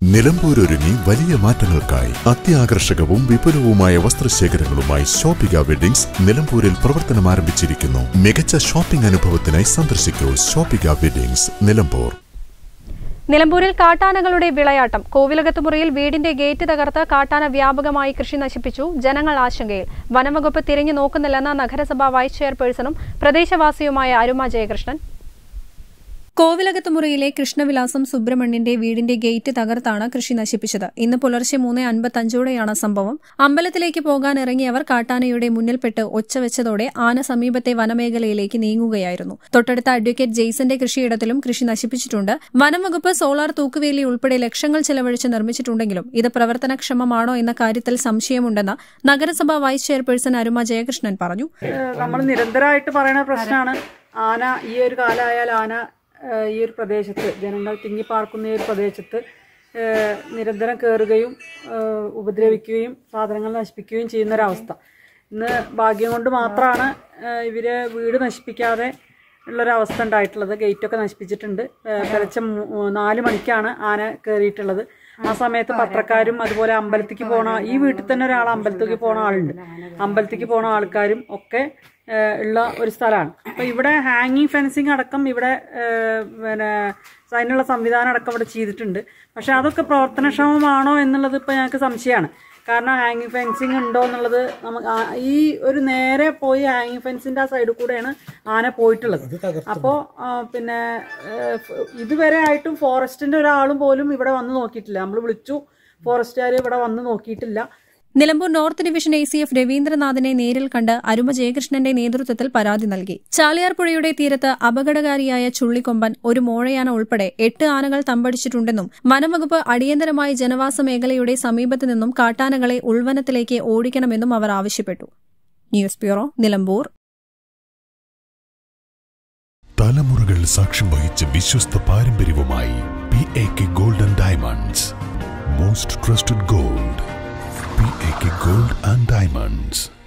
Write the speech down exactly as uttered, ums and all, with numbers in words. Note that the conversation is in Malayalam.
നിലമ്പൂർ ഒരുങ്ങി വലിയ മാറ്റങ്ങൾക്കായി അത്യാകർഷകവും വിപുലവുമായ വസ്ത്രശേഖരങ്ങളുമായി ഷോപ്പിക വെഡിങ്സ് നിലമ്പൂരിൽ പ്രവർത്തനം ആരംഭിച്ചിരിക്കുന്നു. മികച്ച ഷോപ്പിംഗ് അനുഭവത്തിനായി സന്ദർശിക്കൂ ഷോപ്പിക വെഡിങ്സ് നിലമ്പൂർ. നിലമ്പൂരിൽ കാട്ടാനകളുടെ വിളയാട്ടം. കോവിലകത്തുമുറിയിൽ വീടിന്റെ ഗേറ്റ് തകർത്ത് കാട്ടാന വ്യാപകമായി കൃഷി നശിപ്പിച്ചു. ജനങ്ങൾ ആശങ്കയിൽ. വനംവകുപ്പ് തിരിഞ്ഞു നോക്കുന്നില്ലെന്ന നഗരസഭാ വൈസ് ചെയർപേഴ്സണും പ്രദേശവാസിയുമായ അരുമ ജയകൃഷ്ണൻ. കോവിലകത്തുമുറിയിലെ കൃഷ്ണവിലാസം സുബ്രഹ്മണ്യന്റെ വീടിന്റെ ഗേറ്റ് തകർത്താണ് കൃഷി നശിപ്പിച്ചത്. ഇന്ന് പുലർച്ചെ മൂന്ന് അൻപത്തഞ്ചോടെയാണ് സംഭവം. അമ്പലത്തിലേക്ക് പോകാൻ ഇറങ്ങിയവർ കാട്ടാനയുടെ മുന്നിൽപ്പെട്ട് ഒച്ചവെച്ചതോടെ ആന സമീപത്തെ വനമേഖലയിലേക്ക് നീങ്ങുകയായിരുന്നു. തൊട്ടടുത്ത അഡ്വക്കേറ്റ് ജെയ്സന്റെ കൃഷിയിടത്തിലും കൃഷി നശിപ്പിച്ചിട്ടുണ്ട്. വനംവകുപ്പ് സോളാർ തൂക്കുവേലി ഉൾപ്പെടെ ലക്ഷങ്ങൾ ചെലവഴിച്ച് നിർമ്മിച്ചിട്ടുണ്ടെങ്കിലും ഇത് പ്രവർത്തനക്ഷമമാണോ എന്ന കാര്യത്തിൽ സംശയമുണ്ടെന്ന് നഗരസഭാ വൈസ് ചെയർപേഴ്സൺ അരുമ ജയകൃഷ്ണൻ പറഞ്ഞു. നമ്മൾ നിരന്തരമായിട്ട് പറയുന്ന പ്രശ്നമാണ് ആന. ഈ ഒരു കാലമായാൽ ആന ഈ ഒരു പ്രദേശത്ത് ജനങ്ങൾ തിങ്ങിപ്പാർക്കുന്ന ഈ ഒരു പ്രദേശത്ത് നിരന്തരം കയറുകയും ഉപദ്രവിക്കുകയും സാധനങ്ങൾ നശിപ്പിക്കുകയും ചെയ്യുന്നൊരവസ്ഥ. ഇന്ന് ഭാഗ്യം കൊണ്ട് മാത്രമാണ് ഇവരെ വീട് നശിപ്പിക്കാതെ ഉള്ളൊരവസ്ഥ ഉണ്ടായിട്ടുള്ളത്. ഗേറ്റൊക്കെ നശിപ്പിച്ചിട്ടുണ്ട്. പുലർച്ചെ നാല് മണിക്കാണ് ആന കയറിയിട്ടുള്ളത്. ആ സമയത്ത് പത്രക്കാരും അതുപോലെ അമ്പലത്തിലേക്ക് പോണ ഈ വീട്ടിൽ തന്നെ ഒരാൾ അമ്പലത്തിലേക്ക് പോണ ആളുണ്ട്. അമ്പലത്തിലേക്ക് പോണ ആൾക്കാരും ഒക്കെ ഉള്ള ഒരു സ്ഥലമാണ്. അപ്പോൾ ഇവിടെ ഹാങ്ങിങ് ഫെൻസിങ് അടക്കം ഇവിടെ പിന്നെ അതിനുള്ള സംവിധാനം അടക്കം ഇവിടെ ചെയ്തിട്ടുണ്ട്. പക്ഷെ അതൊക്കെ പ്രവർത്തനക്ഷമമാണോ എന്നുള്ളത് ഇപ്പോൾ ഞങ്ങൾക്ക് സംശയമാണ്. കാരണം ഹാങ്ങിങ് ഫെൻസിങ് ഉണ്ടോ എന്നുള്ളത് നമുക്ക് ഈ ഒരു നേരെ പോയി ഹാങ്ങിങ് ഫെൻസിൻ്റെ ആ സൈഡിൽ കൂടെയാണ് ആന പോയിട്ടുള്ളത്. അപ്പോൾ പിന്നെ ഇതുവരെ ആയിട്ടും ഫോറസ്റ്റിൻ്റെ ഒരാളും പോലും ഇവിടെ വന്ന് നോക്കിയിട്ടില്ല. നമ്മൾ വിളിച്ചു, ഫോറസ്റ്റുകാർ ഇവിടെ വന്ന് നോക്കിയിട്ടില്ല. Nilambur north division A C F രവീന്ദ്രനാഥിനെ നേരിൽ കണ്ട് അരുമ ജയകൃഷ്ണന്റെ നേതൃത്വത്തിൽ പരാതി നൽകി. ചാലിയാർ പുഴയുടെ തീരത്ത് അപകടകാരിയായ ചുള്ളിക്കൊമ്പൻ, ഒരു മോഴയാന ഉൾപ്പെടെ എട്ട് ആനകൾ തമ്പടിച്ചിട്ടുണ്ടെന്നും വനംവകുപ്പ് അടിയന്തരമായി ജനവാസ മേഖലയുടെ സമീപത്തു നിന്നും കാട്ടാനകളെ ഉൾവനത്തിലേക്ക് ഓടിക്കണമെന്നും അവർ ആവശ്യപ്പെട്ടു. News bureau, Nilambur. തലമുറകൾ സാക്ഷ്യം വഹിച്ച വിശ്വസ്ത പാരമ്പര്യവുമായി P A K gold and diamonds. Most trusted gold. P A K Gold and Diamonds.